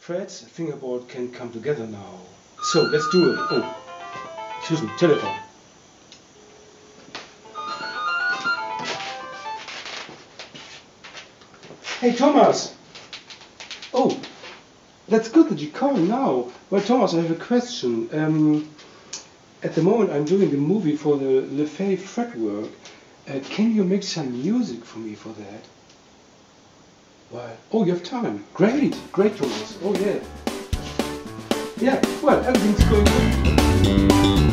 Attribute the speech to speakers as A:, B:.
A: frets, fingerboard can come together now. So let's do it. Oh, excuse me, telephone. Hey Thomas! Oh, that's good that you call now. Well, Thomas, I have a question. At the moment I'm doing the movie for the fretwork. Can you make some music for me for that? Well, oh, you have time. Great, great, Thomas. Oh, yeah. Yeah, well, everything's going good.